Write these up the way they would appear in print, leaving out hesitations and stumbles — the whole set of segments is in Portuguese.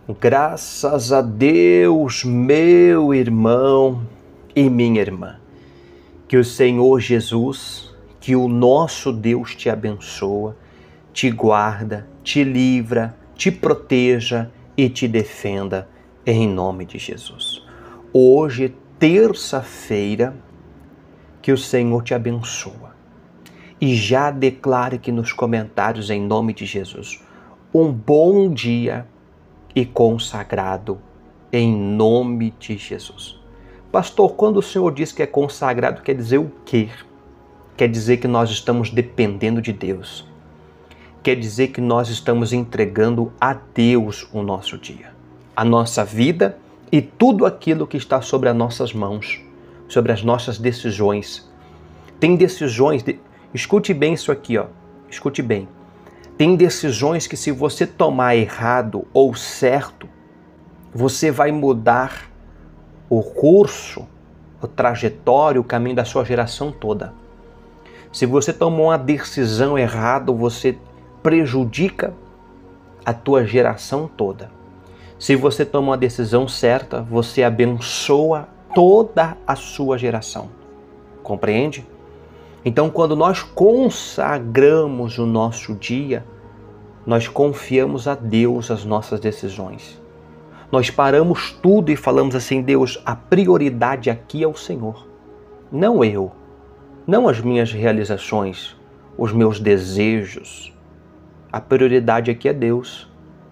Graças a Deus, meu irmão e minha irmã. Que o Senhor Jesus, que o nosso Deus te abençoa, te guarda, te livra, te proteja e te defenda em nome de Jesus. Hoje, terça-feira, que o Senhor te abençoa. E já declare aqui nos comentários em nome de Jesus um bom dia e consagrado em nome de Jesus. Pastor, quando o Senhor diz que é consagrado, quer dizer o quê? Quer dizer que nós estamos dependendo de Deus. Quer dizer que nós estamos entregando a Deus o nosso dia, a nossa vida e tudo aquilo que está sobre as nossas mãos, sobre as nossas decisões. Tem decisões, escute bem isso aqui, escute bem. Tem decisões que se você tomar errado ou certo, você vai mudar o curso, o trajetório, o caminho da sua geração toda. Se você tomar uma decisão errada, você prejudica a tua geração toda. Se você toma uma decisão certa, você abençoa toda a sua geração. Compreende? Então, quando nós consagramos o nosso dia, nós confiamos a Deus as nossas decisões. Nós paramos tudo e falamos assim: Deus, a prioridade aqui é o Senhor. Não eu, não as minhas realizações, os meus desejos. A prioridade aqui é Deus.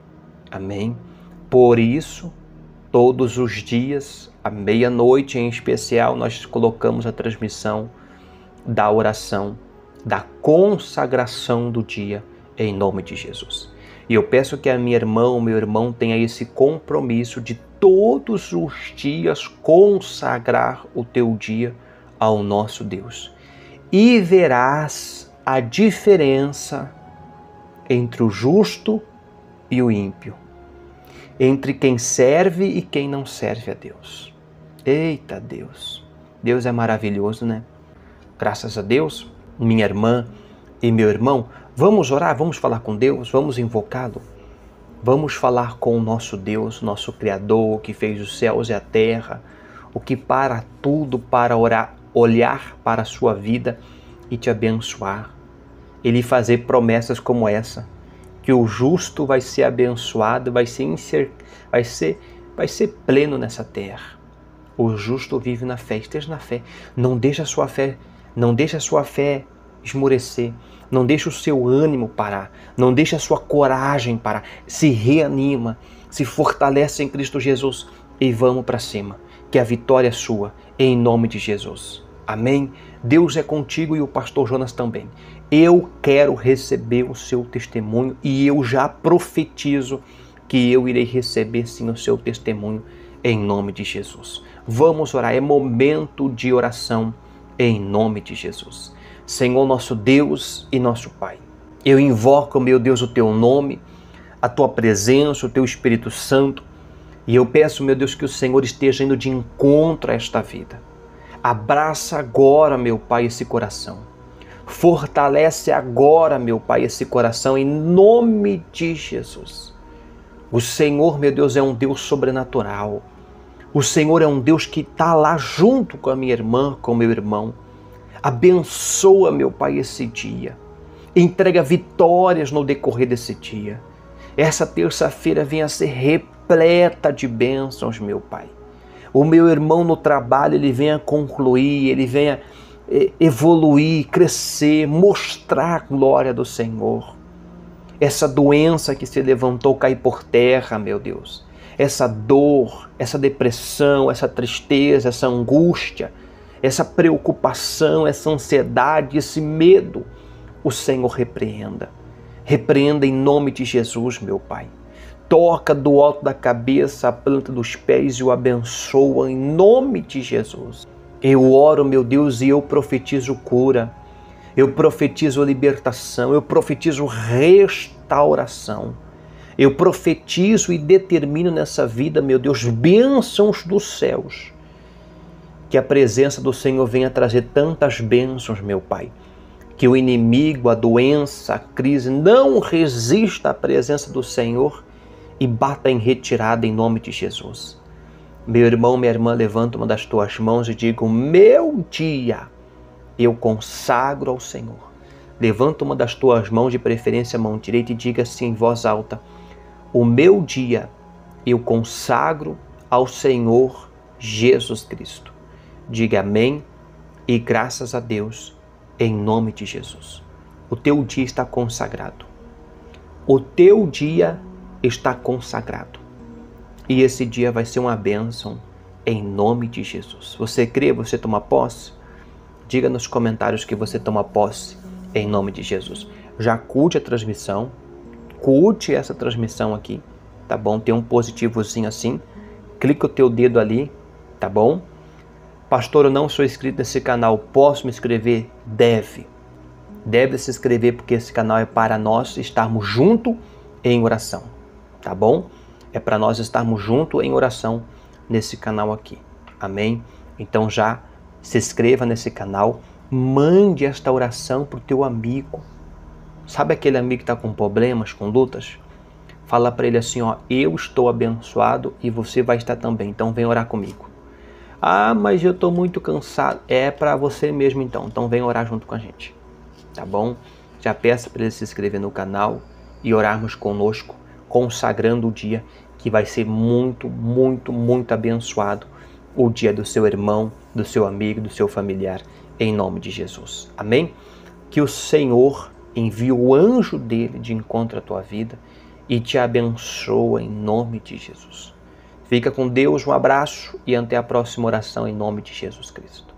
Amém? Por isso, todos os dias, à meia-noite em especial, nós colocamos a transmissão da oração, da consagração do dia, em nome de Jesus. E eu peço que a minha irmã, o meu irmão, tenha esse compromisso de todos os dias consagrar o teu dia ao nosso Deus. E verás a diferença entre o justo e o ímpio, entre quem serve e quem não serve a Deus. Eita Deus! Deus é maravilhoso, né? Graças a Deus, minha irmã e meu irmão, vamos orar, vamos falar com Deus, vamos invocá-lo. Vamos falar com o nosso Deus, nosso Criador, que fez os céus e a terra, o que para tudo para orar, olhar para a sua vida e te abençoar. Ele fazer promessas como essa, que o justo vai ser abençoado, vai ser pleno nessa terra. O justo vive na fé, esteja na fé. Não deixe a sua fé esmorecer. Não deixe o seu ânimo parar. Não deixe a sua coragem parar. Se reanima, se fortalece em Cristo Jesus e vamos para cima. Que a vitória é sua, em nome de Jesus. Amém? Deus é contigo e o pastor Jonas também. Eu quero receber o seu testemunho e eu já profetizo que eu irei receber sim o seu testemunho em nome de Jesus. Vamos orar, é momento de oração em nome de Jesus. Senhor nosso Deus e nosso Pai, eu invoco, meu Deus, o teu nome, a tua presença, o teu Espírito Santo, e eu peço, meu Deus, que o Senhor esteja indo de encontro a esta vida. Abraça agora, meu Pai, esse coração. Fortalece agora, meu Pai, esse coração em nome de Jesus. O Senhor, meu Deus, é um Deus sobrenatural. O Senhor é um Deus que está lá junto com a minha irmã, com o meu irmão. Abençoa, meu Pai, esse dia. Entrega vitórias no decorrer desse dia. Essa terça-feira venha a ser repleta de bênçãos, meu Pai. O meu irmão no trabalho, ele venha concluir, ele venha evoluir, crescer, mostrar a glória do Senhor. Essa doença que se levantou cair por terra, meu Deus. Essa dor, essa depressão, essa tristeza, essa angústia, essa preocupação, essa ansiedade, esse medo, o Senhor repreenda. Repreenda em nome de Jesus, meu Pai. Toca do alto da cabeça a planta dos pés e o abençoa em nome de Jesus. Eu oro, meu Deus, e eu profetizo cura. Eu profetizo libertação. Eu profetizo restauração. Eu profetizo e determino nessa vida, meu Deus, bênçãos dos céus. Que a presença do Senhor venha trazer tantas bênçãos, meu Pai. Que o inimigo, a doença, a crise não resista à presença do Senhor e bata em retirada em nome de Jesus. Meu irmão, minha irmã, levanta uma das tuas mãos e diga: o meu dia eu consagro ao Senhor. Levanta uma das tuas mãos, de preferência a mão direita, e diga assim em voz alta: o meu dia eu consagro ao Senhor Jesus Cristo. Diga amém e graças a Deus, em nome de Jesus. O teu dia está consagrado. O teu dia está consagrado. E esse dia vai ser uma bênção em nome de Jesus. Você crê? Você toma posse? Diga nos comentários que você toma posse em nome de Jesus. Já curte a transmissão. Curte essa transmissão aqui, tá bom? Tem um positivozinho assim. Clica o teu dedo ali, tá bom? Pastor, eu não sou inscrito nesse canal. Posso me inscrever? Deve. Deve se inscrever porque esse canal é para nós estarmos juntos em oração, tá bom? É para nós estarmos juntos em oração nesse canal aqui. Amém? Então já se inscreva nesse canal. Mande esta oração para o teu amigo. Sabe aquele amigo que está com problemas, com lutas? Fala para ele assim, ó: eu estou abençoado e você vai estar também. Então vem orar comigo. Ah, mas eu estou muito cansado. É para você mesmo então. Então vem orar junto com a gente. Tá bom? Já peça para ele se inscrever no canal e orarmos conosco, consagrando o dia que vai ser muito, muito, muito abençoado. O dia do seu irmão, do seu amigo, do seu familiar, em nome de Jesus. Amém? Que o Senhor envie o anjo dele de encontro à tua vida e te abençoa em nome de Jesus. Fica com Deus, um abraço e até a próxima oração em nome de Jesus Cristo.